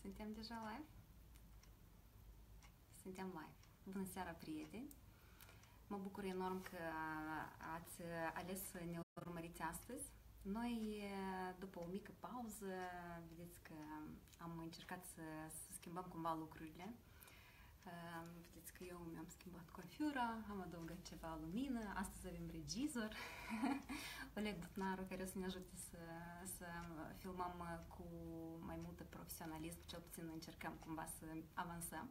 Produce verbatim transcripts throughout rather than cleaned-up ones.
Suntem deja live? Suntem live. Bună seara, prieteni! Mă bucur enorm că ați ales să ne urmăriți astăzi. Noi, după o mică pauză, vedeți că am încercat să, să schimbăm cumva lucrurile. Vedeți că eu mi-am schimbat coafura, am adăugat ceva lumină, astăzi avem regizor, Oleg Butnaru, care o să ne ajute să, să filmăm cu mai multă profesionalism, cel puțin încercăm cumva să avansăm.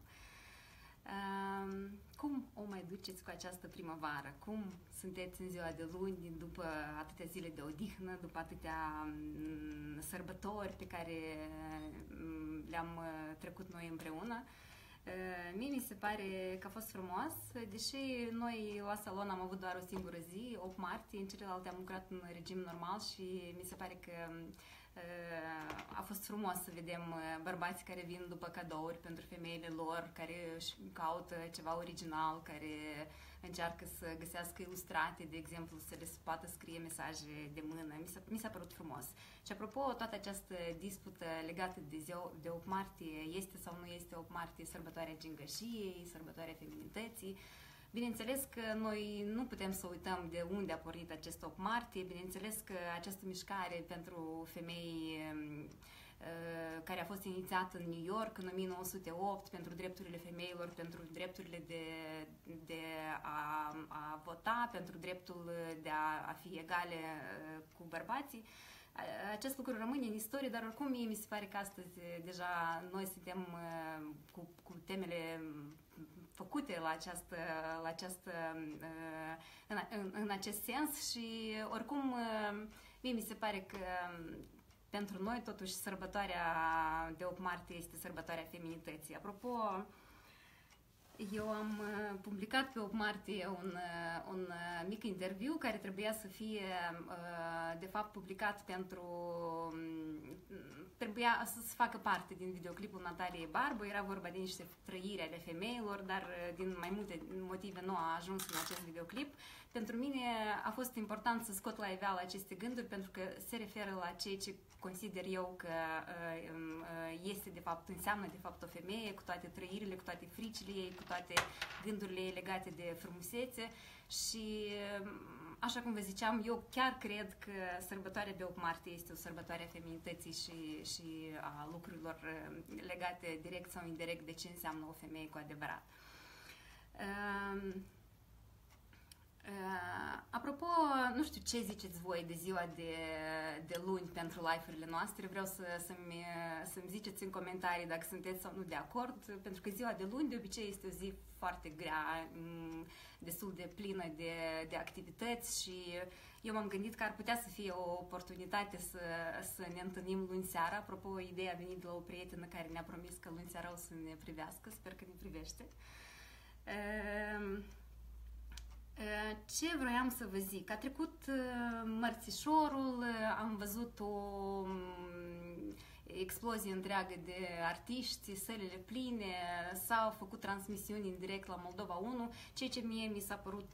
Cum o mai duceți cu această primăvară? Cum sunteți în ziua de luni, după atâtea zile de odihnă, după atâtea sărbători pe care le-am trecut noi împreună? Mie mi se pare că a fost frumos, deși noi la salon am avut doar o singură zi, opt martie, în celelalte am lucrat în regim normal și mi se pare că a fost frumos să vedem bărbați care vin după cadouri pentru femeile lor, care își caută ceva original, care încearcă să găsească ilustrate, de exemplu, să le poată scrie mesaje de mână. Mi s-a, mi s-a părut frumos. Și apropo, toată această dispută legată de, ziua, de opt martie, este sau nu este opt martie sărbătoarea gingășiei, sărbătoarea femininității. Bineînțeles că noi nu putem să uităm de unde a pornit acest opt martie, bineînțeles că această mișcare pentru femei care a fost inițiată în New York în o mie nouă sute opt pentru drepturile femeilor, pentru drepturile de, de a, a vota, pentru dreptul de a, a fi egale cu bărbații. Acest lucru rămâne în istorie, dar oricum mie mi se pare că astăzi deja noi suntem cu, cu temele făcute la această, la această, în, în, în acest sens și oricum mie mi se pare că pentru noi totuși sărbătoarea de opt martie este sărbătoarea feminității. Apropo, eu am publicat pe opt martie un, un mic interviu care trebuia să fie de fapt publicat pentru trebuia să facă parte din videoclipul Nataliei Barbu. Era vorba de niște trăiri ale femeilor, dar din mai multe motive nu a ajuns în acest videoclip. Pentru mine a fost important să scot la iveală aceste gânduri pentru că se referă la ceea ce consider eu că este de fapt, înseamnă de fapt o femeie, cu toate trăirile, cu toate fricile ei, cu toate gândurile ei legate de frumusețe și așa cum vă ziceam, eu chiar cred că sărbătoarea de opt martie este o sărbătoare a feminității și, și a lucrurilor legate direct sau indirect de ce înseamnă o femeie cu adevărat. Uh, uh, apropo, nu știu ce ziceți voi de ziua de, de luni pentru live-urile noastre, vreau să, să-mi, să-mi ziceți în comentarii dacă sunteți sau nu de acord, pentru că ziua de luni de obicei este o zi foarte grea, destul de plină de, de activități și eu m-am gândit că ar putea să fie o oportunitate să, să ne întâlnim luni seara. Apropo, ideea a venit de la o prietenă care ne-a promis că luni seara o să ne privească, sper că ne privește. Ce vroiam să vă zic? A trecut mărțișorul, am văzut o explozie întreagă de artiști, sălile pline, s-au făcut transmisiuni în direct la Moldova unu. Ceea ce mie mi s-a părut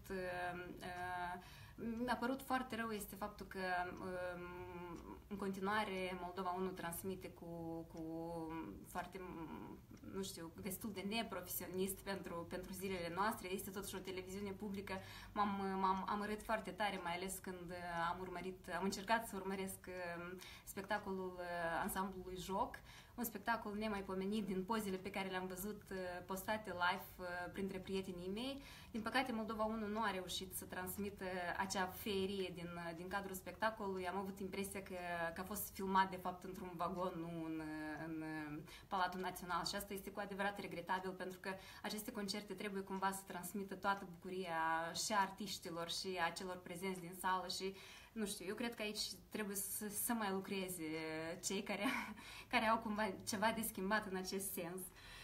mi-a părut foarte rău este faptul că în continuare Moldova unu transmite cu, cu foarte, nu știu, destul de neprofesionist pentru, pentru zilele noastre. Este totuși o televiziune publică. M-am, m-am amărât foarte tare, mai ales când am urmărit, am încercat să urmăresc spectacolul ansamblului Joc, un spectacol nemaipomenit din pozele pe care le-am văzut postate live printre prietenii mei. Din păcate, Moldova unu nu a reușit să transmită acea feerie din, din cadrul spectacolului. Am avut impresia că, că a fost filmat, de fapt, într-un vagon, nu în, în Palatul Național. Și asta este cu adevărat regretabil, pentru că aceste concerte trebuie cumva să transmită toată bucuria și a artiștilor și a celor prezenți din sală și nu știu, eu cred că aici trebuie să, să mai lucreze cei care, care au cumva ceva de schimbat în acest sens.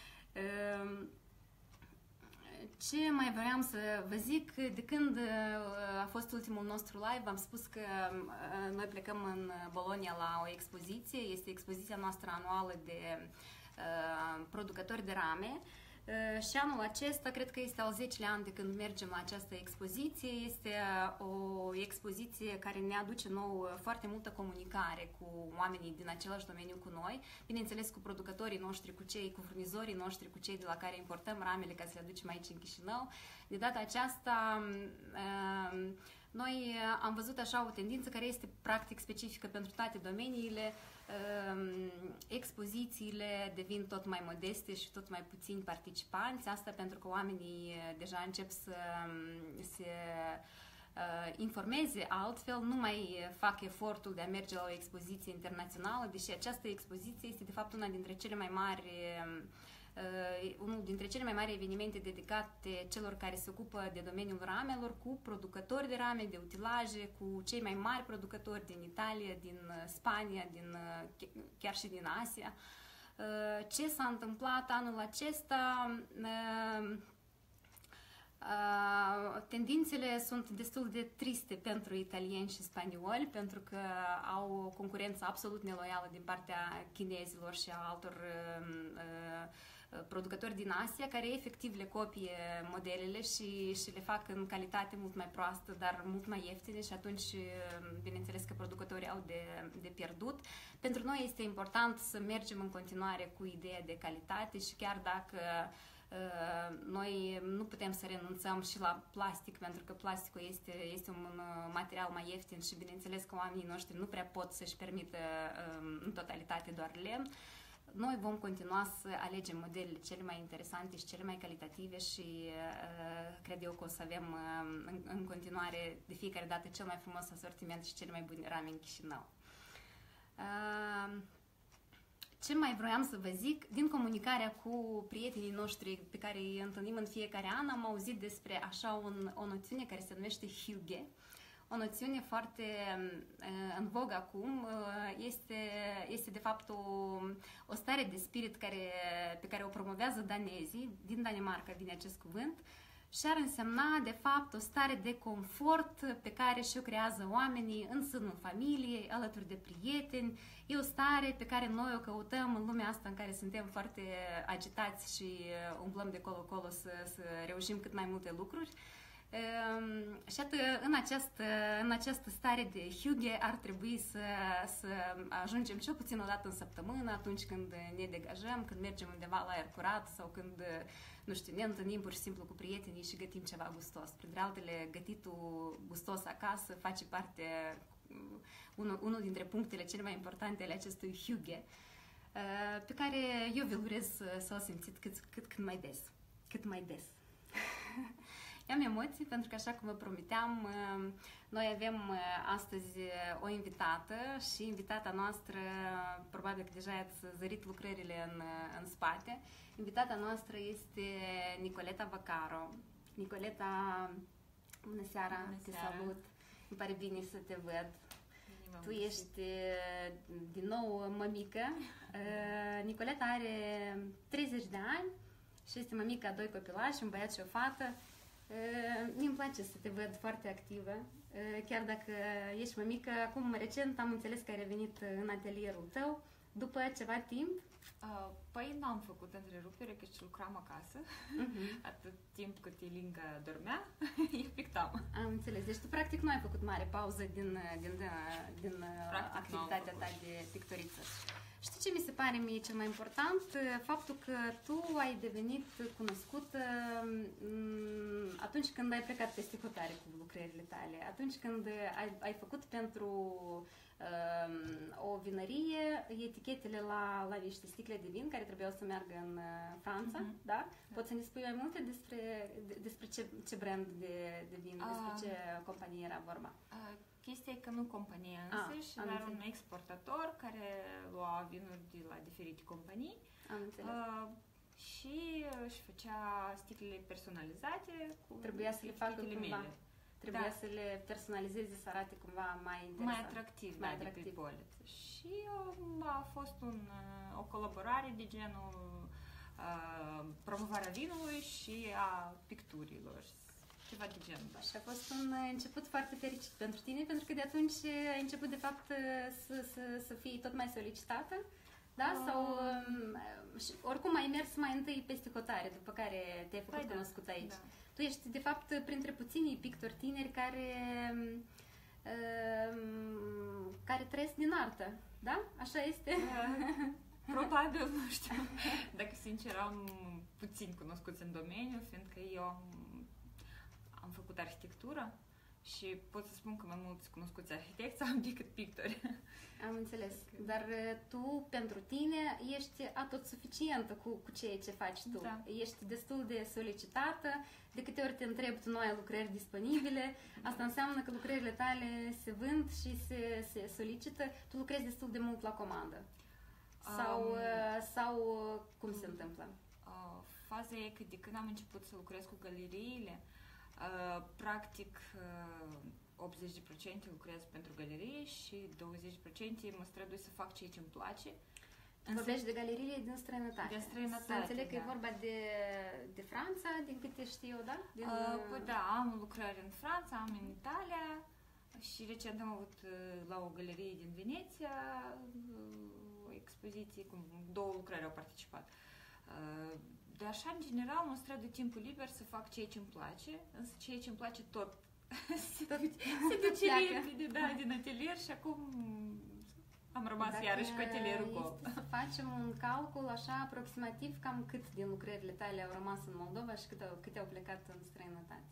Ce mai vreau să vă zic? De când a fost ultimul nostru live, am spus că noi plecăm în Bologna la o expoziție. Este expoziția noastră anuală de producători de rame. Și anul acesta, cred că este al zecelea an de când mergem la această expoziție. Este o expoziție care ne aduce nou foarte multă comunicare cu oamenii din același domeniu cu noi, bineînțeles cu producătorii noștri, cu cei, cu furnizorii noștri, cu cei de la care importăm ramele ca să le aducem aici în Chișinău. De data aceasta, noi am văzut așa o tendință care este practic specifică pentru toate domeniile. Expozițiile devin tot mai modeste și tot mai puțini participanți. Asta pentru că oamenii deja încep să se informeze altfel, nu mai fac efortul de a merge la o expoziție internațională, deși această expoziție este de fapt una dintre cele mai mari Uh, unul dintre cele mai mari evenimente dedicate celor care se ocupă de domeniul ramelor, cu producători de rame, de utilaje, cu cei mai mari producători din Italia, din Spania, din, chiar și din Asia. Uh, ce s-a întâmplat anul acesta? Uh, Uh, tendințele sunt destul de triste pentru italieni și spanioli, pentru că au o concurență absolut neloială din partea chinezilor și a altor uh, uh, producători din Asia, care efectiv le copie modelele și, și le fac în calitate mult mai proastă, dar mult mai ieftine, și atunci bineînțeles că producătorii au de, de pierdut. Pentru noi este important să mergem în continuare cu ideea de calitate și chiar dacă noi nu putem să renunțăm și la plastic, pentru că plasticul este, este un material mai ieftin și bineînțeles că oamenii noștri nu prea pot să-și permită în totalitate doar lemn. Noi vom continua să alegem modelele cele mai interesante și cele mai calitative și cred eu că o să avem în, în continuare de fiecare dată cel mai frumos asortiment și cele mai bune rame în Chișinău. Ce mai vroiam să vă zic? Din comunicarea cu prietenii noștri pe care îi întâlnim în fiecare an, am auzit despre așa un, o noțiune care se numește hygge. O noțiune foarte în vogă acum. Este, este de fapt o, o stare de spirit care, pe care o promovează danezii. Din Danemarca vine acest cuvânt. Și ar însemna, de fapt, o stare de confort pe care și-o creează oamenii în sânul familiei, alături de prieteni. E o stare pe care noi o căutăm în lumea asta în care suntem foarte agitați și umblăm de colo-colo să, să reușim cât mai multe lucruri. Și atât, în această, în această stare de hygge ar trebui să, să ajungem cel puțin o dată în săptămână, atunci când ne degajăm, când mergem undeva la aer curat sau când, nu știu, ne întâlnim pur și simplu cu prietenii și gătim ceva gustos. Printre altele, gătitul gustos acasă face parte, unul, unul dintre punctele cele mai importante ale acestui hygge, pe care eu vi-l urez să, să o simțiți cât, cât, cât mai des. Cât mai des. Am emoții pentru că, așa cum vă promiteam, noi avem astăzi o invitată și invitata noastră, probabil că deja ați zărit lucrările în, în spate. Invitata noastră este Nicoleta Vaccaro. Nicoleta, bună seara, bună te seara. Salut, îmi pare bine să te văd. Bine, tu ești din nou mămică. Nicoleta are treizeci de ani și este mămică a doi copilași, un băiat și o fată. Mie îmi place să te văd foarte activă, chiar dacă ești mămică. Acum, recent, am înțeles că ai revenit în atelierul tău, după ceva timp. Păi n-am făcut întrerupere, că și lucram acasă, uh-huh. Atât timp cât Ilinga dormea, eu pictam. Am înțeles, deci tu practic nu ai făcut mare pauză din, din, din activitatea ta de pictoriță. Știi ce mi se pare mie cel mai important? Faptul că tu ai devenit cunoscută atunci când ai plecat peste hotare cu lucrările tale, atunci când ai, ai făcut pentru um, o vinărie etichetele la, la niște sticle de vin care trebuiau să meargă în Franța, uh-huh. Da? Poți să ne spui mai multe despre, despre ce, ce brand de, de vin, despre uh, ce companie era vorba? Uh, Chestia e că nu compania însăși, dar un exportator care lua vinuri de la diferite companii. Am înțeles. Uh, și își făcea sticlele personalizate cu trebuia să le facă cumva. Mele. Trebuia da. Să le personalizeze, să arate cumva mai interesant. Mai atractiv, mai da, atractiv. De pe poliță. Și uh, a fost un, uh, o colaborare de genul uh, promovarea vinului și a picturilor. Ceva de genul. Și a fost un început foarte fericit pentru tine, pentru că de atunci ai început, de fapt, să, să, să fii tot mai solicitată Da? Uh. Sau um, și, oricum ai mers mai întâi peste hotare, după care te-ai făcut păi cunoscut da, aici. Da. Tu ești, de fapt, printre puținii pictori tineri care, uh, care trăiesc din artă, da? Așa este? Uh, probabil, nu știu. Dacă sincer am puțin cunoscuți în domeniu, fiindcă eu am, am făcut arhitectură și pot să spun că mai mulți cunoscuți arhitecți am decât pictori. Am înțeles. Dar tu, pentru tine, ești atotsuficientă cu, cu ceea ce faci tu. Da. Ești destul de solicitată. De câte ori te întrebi, tu nu ai lucrări disponibile. Asta înseamnă că lucrările tale se vând și se, se solicită. Tu lucrezi destul de mult la comandă. Sau, um, sau cum se întâmplă? Uh, faza e că de când am început să lucrez cu galeriile, uh, practic uh, optzeci la sută lucrez pentru galerie și douăzeci la sută mă strădui să fac ceea ce îmi place. Vorbești de galeriile din străinătate. De străinătate, Să înțeleg că da. e vorba de, de Franța, din câte știu eu, da? Din, uh, păi da, am lucrări în Franța, am în Italia și recent am avut uh, la o galerie din Veneția uh, o expoziție, cum două lucrări au participat. Uh, de așa, în general, mă strădui timpul liber să fac ceea ce îmi place, însă ceea ce îmi place tot se, tot se duce repede, da, din atelier și acum am rămas Dacă iarăși cu atelierul gol. Să facem un calcul așa aproximativ cam cât din lucrările tale au rămas în Moldova și câte au, câte au plecat în străinătate?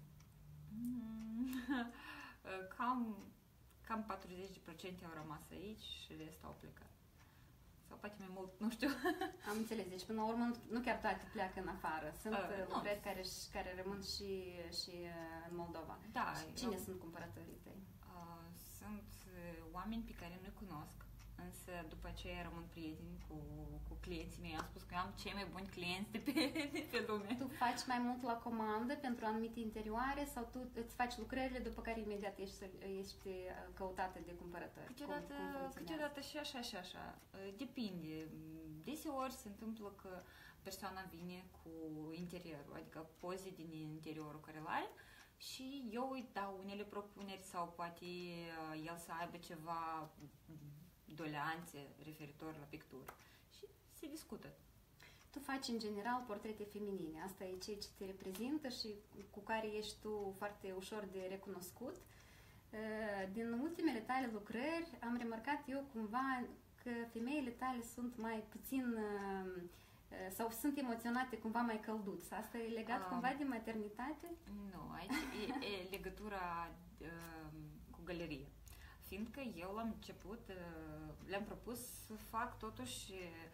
Cam, cam patruzeci la sută au rămas aici și restul au plecat. Sau poate mai mult, nu știu. Am înțeles. Deci, până la urmă, nu chiar toate pleacă în afară. Sunt uh, lucrări care, care rămân și, și în Moldova. Da. Și cine eu, sunt cumpărătorii tăi? Uh, sunt oameni pe care nu-i cunosc, însă după aceea rămân prieteni cu, cu clienții mei. Am spus că eu am cei mai buni clienți de pe, de pe lume. Tu faci mai mult la comandă pentru anumite interioare sau tu îți faci lucrările după care imediat ești, ești căutată de cumpărători? Câteodată, cum, cum câteodată și așa și așa. Depinde. Deseori se întâmplă că persoana vine cu interiorul, adică poze din interiorul care îl are și eu îi dau unele propuneri sau poate el să aibă ceva doleanțe referitor la pictură și se discută. Tu faci în general portrete feminine, asta e ceea ce te reprezintă și cu care ești tu foarte ușor de recunoscut. Din ultimele tale lucrări am remarcat eu cumva că femeile tale sunt mai puțin sau sunt emoționate cumva mai călduț. Asta e legat um, cumva de maternitate? Nu, aici e, e legătura uh, cu galerie. Fiindcă eu la început le-am propus să fac totuși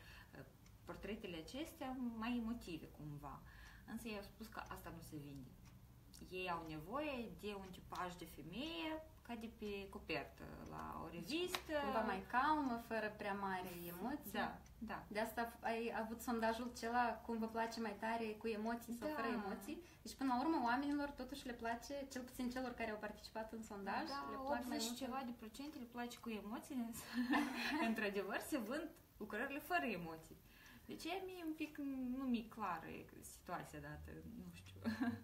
portretele acestea mai emotive cumva. Însă ei au spus că asta nu se vinde. Ei au nevoie de un tipaj de femeie ca de pe copertă, la o revistă. Cumva mai calmă, fără prea mare emoții. Da, da. De asta ai avut sondajul acela, cum vă place mai tare, cu emoții sau da. fără emoții. Deci până la urmă oamenilor totuși le place, cel puțin celor care au participat în sondaj, da, le plac mai mult. ceva de procente le place cu emoții. Într-adevăr se vând lucrările fără emoții. Deci e mie un pic, nu mi-e clară situația dată, nu știu.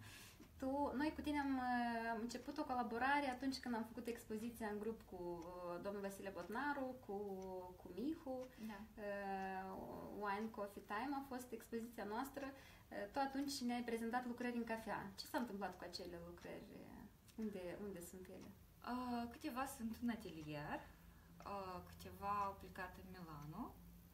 Tu, noi cu tine am, am început o colaborare atunci când am făcut expoziția în grup cu uh, domnul Vasile Botnaru, cu, cu Mihu. Da. Uh, Wine Coffee Time a fost expoziția noastră. Uh, tu atunci ne-ai prezentat lucrări în cafea. Ce s-a întâmplat cu acele lucrări? Unde, unde sunt ele? Uh, câteva sunt în atelier, uh, câteva au plecat în Milano.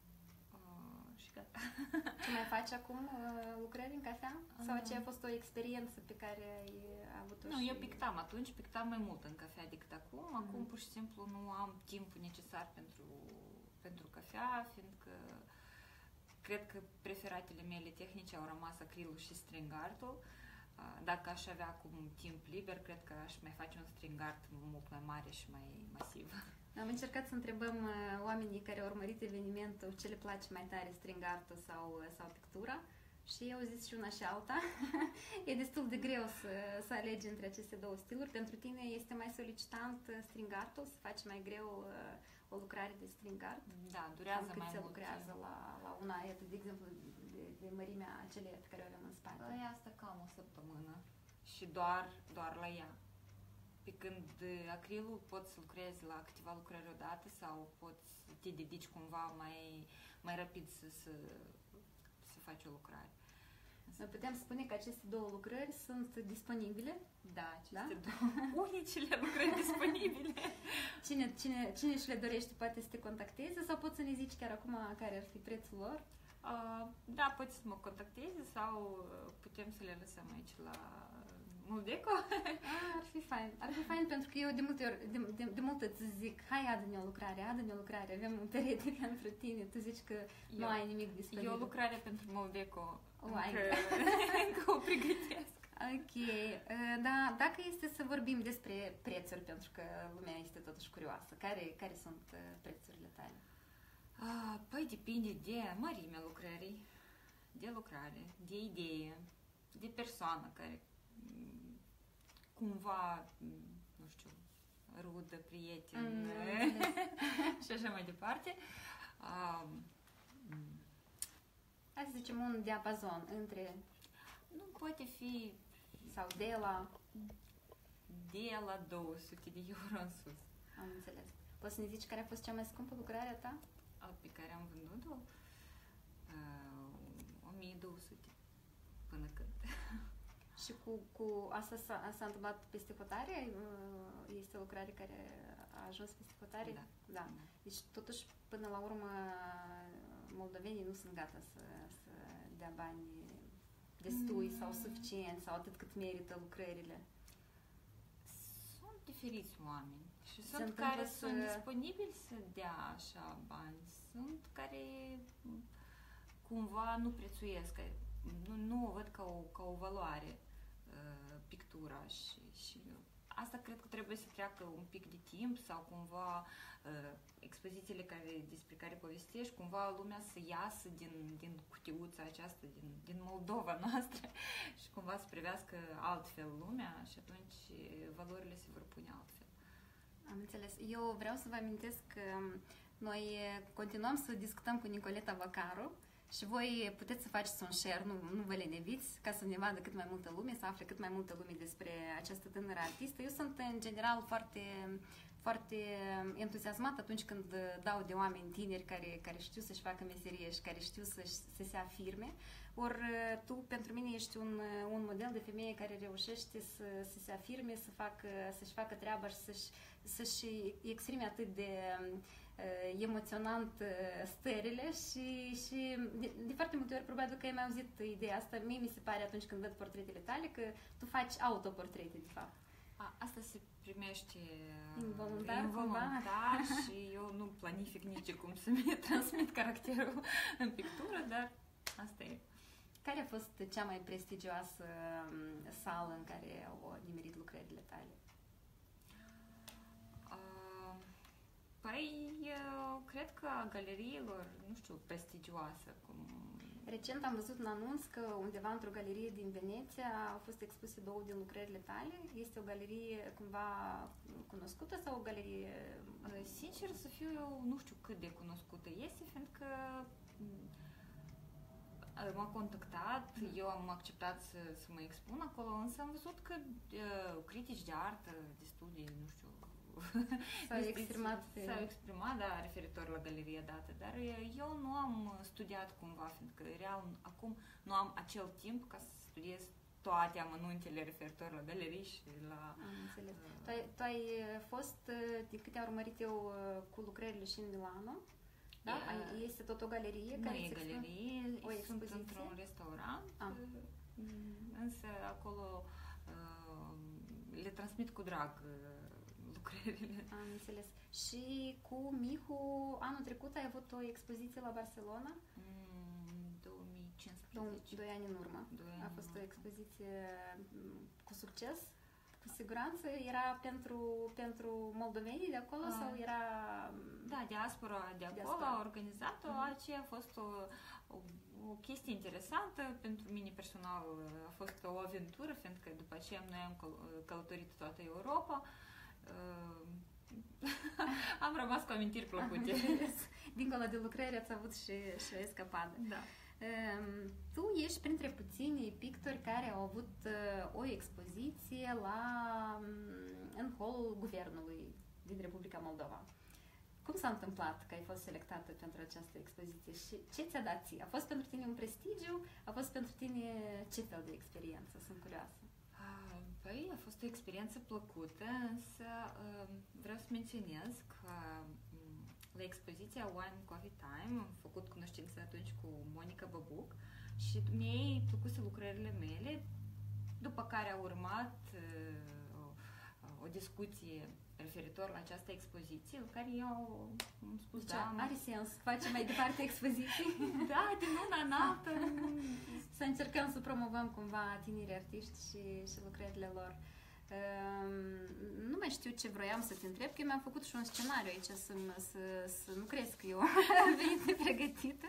Tu mai faci acum uh, lucrări în cafea? Sau aceea a fost o experiență pe care ai avut-o? Nu, și... eu pictam atunci, pictam mai mult în cafea decât acum. Mm. Acum pur și simplu nu am timpul necesar pentru, pentru cafea, fiindcă cred că preferatele mele tehnice au rămas acrilul și string art-ul. Dacă aș avea acum timp liber, cred că aș mai face un string art mult mai mare și mai masiv. Am încercat să întrebăm uh, oamenii care au urmărit evenimentul ce le place mai tare, string art-ul sau, sau pictura și eu zis și una și alta. E destul de greu să, să alegi între aceste două stiluri. Pentru tine este mai solicitant string art-ul, să faci mai greu uh, o lucrare de string art? Da, durează cât mai se mult. lucrează la, la una, iată, de exemplu, de, de mărimea acelea pe care o avem în spate? Păi asta cam o săptămână și doar, doar la ea. Pe când acrilul poți să lucrezi la câteva lucrări odată sau poți să te dedici cumva mai, mai rapid să, să, să faci o lucrare. Noi putem spune că aceste două lucrări sunt disponibile? Da, aceste da? două unicile lucrări disponibile. Cine, cine, cine și le dorește poate să te contacteze sau poți să ne zici chiar acum care ar fi prețul lor? Uh, da, poți să mă contacteze sau putem să le lăsăm aici la Moldeco. Ah, ar fi fain. Ar fi fain pentru că eu de multe ori, de, de, de multe îți zic, hai adă-ne o lucrare, adă-ne o lucrare, avem un perete pentru tine, tu zici că eu, nu ai nimic disponibil. Eu o lucrare pentru Moldeco oh, încă, încă o pregătesc. Ok, da, dacă este să vorbim despre prețuri, pentru că lumea este totuși curioasă, care, care sunt prețurile tale? Ah, păi depinde de mărimea lucrării, de lucrare, de idee, de persoană care cumva, nu știu, rudă, prieten mm, și așa mai departe. Uh, Hai să zicem un diapazon între... Nu poate fi... Sau de la... De la două sute de euro în sus. Am înțeles. Poți să ne zici care a fost cea mai scumpă lucrare a ta? Pe care am vândut-o? Uh, o mie două sute. Până când. Și cu, cu asta s-a, s-a întâmplat peste hotare? Este o lucrare care a ajuns peste hotare? Da. Da. Deci, totuși, până la urmă, moldovenii nu sunt gata să, să dea bani destui mm. sau suficient sau atât cât merită lucrările. Sunt diferiți oameni și Se sunt care să... sunt disponibili să dea așa bani. Sunt care cumva nu prețuiesc, nu, nu o văd ca o, ca o valoare uh, pictura și, și asta cred că trebuie să treacă un pic de timp sau cumva uh, expozițiile care, despre care povestești, cumva lumea să iasă din, din cutiuța aceasta, din, din Moldova noastră și cumva să privească altfel lumea și atunci valorile se vor pune altfel. Am înțeles. Eu vreau să vă amintesc că noi continuăm să discutăm cu Nicoleta Vacaru și voi puteți să faceți un share, nu, nu vă leneviți, ca să ne vadă cât mai multă lume, să afle cât mai multă lume despre această tânără artistă. Eu sunt, în general, foarte, foarte entuziasmat atunci când dau de oameni tineri care, care știu să-și facă meserie și care știu să, să se afirme. Ori tu, pentru mine, ești un, un model de femeie care reușește să, să se afirme, să facă, să-și facă treaba și să-și, să-și exprime atât de uh, emoționant uh, stările și, și de, de foarte multe ori, probabil că ai mai auzit ideea asta, mie mi se pare atunci când văd portretele tale că tu faci autoportrete, de fapt. A, asta se primește involuntar, involuntar și eu nu planific nici cum să-mi transmit caracterul în pictură, dar asta e. Care a fost cea mai prestigioasă sală în care au nimerit lucrările tale? Uh, păi, eu cred că a galeriilor, nu știu, prestigioasă. Cum... Recent am văzut un anunț că undeva într-o galerie din Veneția au fost expuse două din lucrările tale. Este o galerie cumva cunoscută sau o galerie... Uh, sincer să fiu, eu nu știu cât de cunoscută este, fiindcă m-a contactat, eu am acceptat să, să mă expun acolo, însă am văzut că uh, critici de artă, de studii, nu știu, s-au exprimat, s-au exprimat, da, referitor la galeria dată, dar eu nu am studiat cumva, fiindcă real acum nu am acel timp ca să studiez toate amănuntele referitor la galerii și la... Am înțeles. Uh, tu, ai, tu ai fost, de câte am urmărit eu, cu lucrările și în Milano. Da? E, este tot o galerie? Nu care e galerie, o sunt într-un restaurant, ah. însă acolo uh, le transmit cu drag uh, lucrările. Am înțeles. Și cu Mihu, anul trecut ai avut o expoziție la Barcelona? Mm, două mii cincisprezece. Doi ani în urmă. Doi A fost o expoziție cu succes? Cu siguranță era pentru, pentru moldovenii de acolo a, sau era... Da, diaspora de acolo diaspora. A organizat-o, uh-huh. Aceea a fost o, o, o chestie interesantă, pentru mine personal a fost o aventură, fiindcă după aceea noi am căl- călătorit toată Europa, uh, am rămas cu amintiri plăcute. Dincolo de lucrări ați avut și, și o escapadă. Da. Um, tu ești printre puținii pictori care au avut uh, o expoziție la um, în holul guvernului din Republica Moldova. Cum s-a întâmplat că ai fost selectată pentru această expoziție și ce ți-a dat ție? A fost pentru tine un prestigiu? A fost pentru tine ce fel de experiență? Sunt curioasă. Păi, a fost o experiență plăcută, însă vreau să menționez că la expoziția Wine Coffee Time am făcut cunoștință atunci cu Monica Băbuc și mi-ai plăcut lucrările mele, după care a urmat o, o discuție referitor la această expoziție, la care eu am spus, deci, da, are sens, facem mai departe expoziții? Da, din una în altă. Să încercăm să promovăm cumva tinerii artiști și, și lucrările lor. Um, nu mai știu ce vroiam să te întreb, că eu mi-am făcut și un scenariu aici, să, să, să nu crezi că eu am venit nepregătită.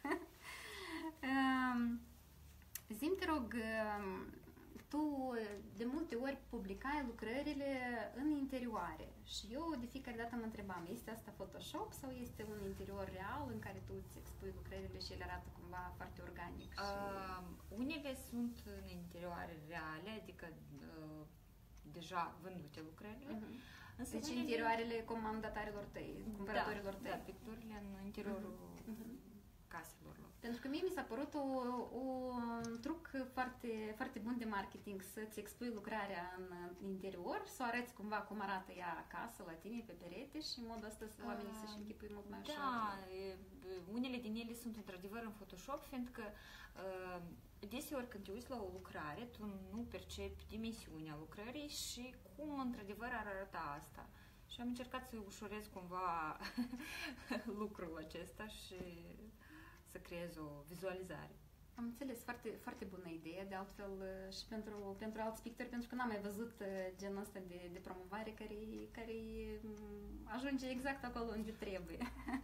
um, Zi-mi, te rog, tu de multe ori publicai lucrările în interioare și eu de fiecare dată mă întrebam, este asta Photoshop sau este un interior real în care tu îți expui lucrările și ele arată cumva foarte organic? Și... Uh, unele sunt în interioare reale, adică uh, deja vândute lucrările. Uh-huh. Însă deci unele... interioarele comandatarilor tăi, cumpărătorilor da, tăi. Da, picturile în interiorul uh-huh. Uh-huh. caselor lor. Pentru că mie mi s-a părut o, o, un truc foarte, foarte bun de marketing să-ți expui lucrarea în, în interior, să o arăți cumva cum arată ea acasă, la tine, pe perete și în modul ăsta să uh, oamenii să-și închipui mult mai ușor. Da, e, unele din ele sunt într-adevăr în Photoshop, fiindcă uh, deseori când te uiți la o lucrare, tu nu percepi dimensiunea lucrării și cum într-adevăr ar arăta asta. Și am încercat să ușurez cumva lucrul acesta și să creez o vizualizare. Am înțeles, foarte, foarte bună idee, de altfel și pentru, pentru alți pictori, pentru că n-am mai văzut genul ăsta de, de promovare care, care ajunge exact acolo unde trebuie.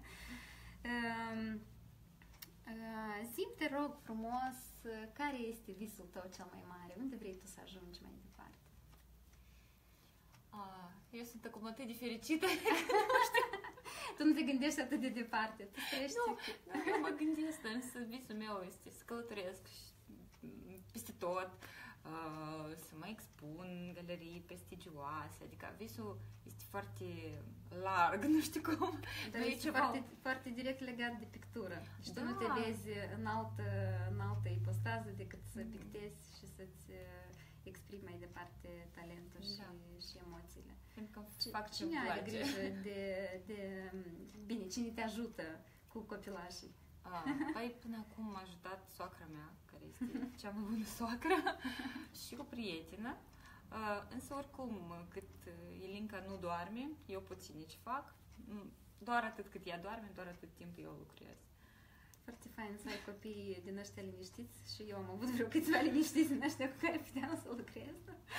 Zi-mi, te rog frumos, care este visul tău cel mai mare? Unde vrei tu să ajungi mai departe? Ah, eu sunt acum atât de fericită. Tu nu te gândești atât de departe. Tu trăiești... Nu, nu, eu mă gândesc, însă visul meu este să călătoresc peste tot, uh, să mă expun în galerii prestigioase, adică visul este foarte larg, nu știu cum. Dar este ceva... foarte, foarte direct legat de pictură. Și da. Tu nu te vezi în altă, în altă ipostază decât să pictezi și să-ți exprimi mai departe talentul da. și, și emoțiile. Pentru că fac cine ce-mi are place. grijă de, de... Bine, cine te ajută cu copilașii? Ah, păi până acum m-a ajutat soacra mea, care este cea mai bună soacră, și o prietenă. Uh, însă oricum, cât Ilinca nu doarme, eu puțin ce fac. Doar atât cât ea doarme, doar atât timp eu lucrez. Foarte fain să ai copii din ăștia liniștiți și eu am avut vreo câțiva liniștiți din ăștia cu care puteam să lucrez.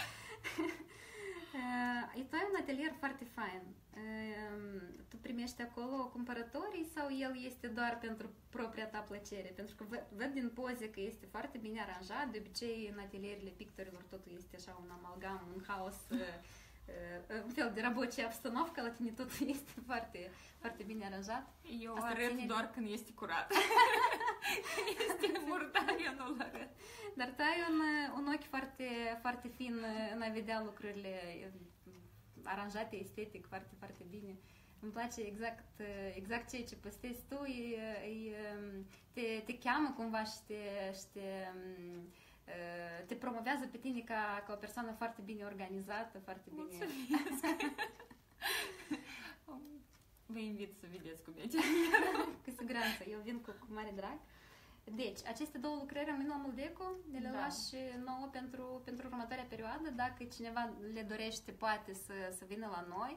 Uh, tu ai un atelier foarte fain. Uh, tu primești acolo cumpărătorii sau el este doar pentru propria ta plăcere? Pentru că văd, văd din poze că este foarte bine aranjat. De obicei în atelierele pictorilor totul este așa un amalgam, un haos, uh, uh, un fel de rabocie обстановка, la tine totul este foarte, foarte bine aranjat. Eu Asta arăt ține... doar când este curat. Este murdar, eu nu-l arăt. Dar tu ai un, un ochi foarte, foarte fin în a vedea lucrurile aranjate, estetic, foarte, foarte bine. Îmi place exact, exact ceea ce postezi tu, e, e, te, te cheamă cumva și te, și te, te promovează pe tine ca, ca o persoană foarte bine organizată, foarte bine... Mulțumesc! Vă invit să vedeți cum e. Cu siguranță, eu vin cu, cu mare drag. Deci, aceste două lucrări rămân la Moldeco, ne le da. lași nouă pentru, pentru următoarea perioadă. Dacă cineva le dorește, poate să, să vină la noi.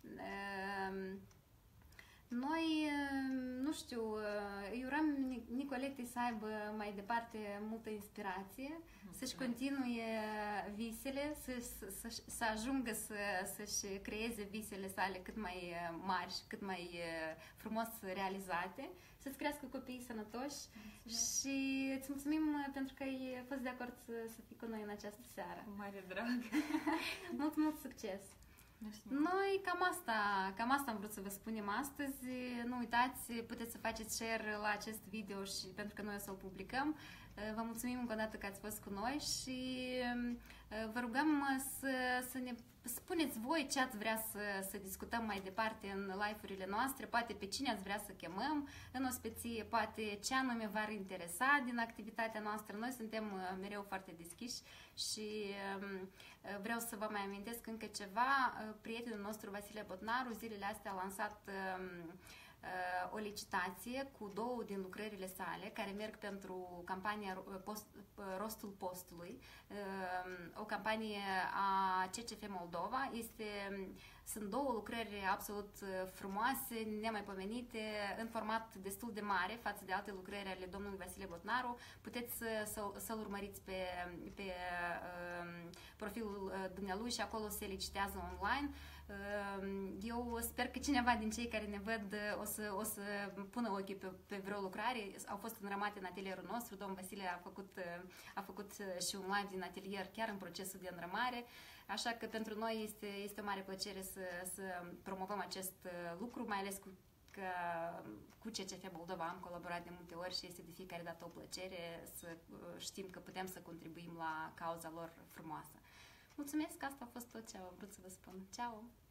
Noi, nu știu, îi urăm Nicoletei să aibă mai departe multă inspirație, mm-hmm. să-și continue visele, să, să, să ajungă să, să-și creeze visele sale cât mai mari și cât mai frumos realizate, să-ți crească copiii sănătoși. Mulțumesc. Și îți mulțumim pentru că ai fost de acord să, să fii cu noi în această seară. Cu mare drag! Mult, mult succes! Mersi. Noi cam asta, cam asta am vrut să vă spunem astăzi. Nu uitați, puteți să faceți share la acest video și pentru că noi o să-l publicăm. Vă mulțumim încă o dată că ați fost cu noi și vă rugăm să, să ne spuneți voi ce ați vrea să, să discutăm mai departe în live-urile noastre, poate pe cine ați vrea să chemăm în ospeție, poate ce anume v-ar interesa din activitatea noastră. Noi suntem mereu foarte deschiși și vreau să vă mai amintesc încă ceva. Prietenul nostru Vasile Botnaru zilele astea a lansat o licitație cu două din lucrările sale care merg pentru campania post, Rostul Postului, o campanie a C C F Moldova. Este, sunt două lucrări absolut frumoase, nemaipomenite, în format destul de mare față de alte lucrări ale domnului Vasile Botnaru. Puteți să, să-l urmăriți pe, pe profilul dumnealui și acolo se licitează online. Eu sper că cineva din cei care ne văd o să, o să pună ochii pe, pe vreo lucrare. Au fost înrămate în atelierul nostru. Domnul Vasile a făcut, a făcut și un live din atelier chiar în procesul de înrămare. Așa că pentru noi este, este o mare plăcere să, să promovăm acest lucru, mai ales cu că cu C C F Moldova am colaborat de multe ori și este de fiecare dată o plăcere să știm că putem să contribuim la cauza lor frumoasă. Mulțumesc, asta a fost tot ce am vrut să vă spun. Ceau!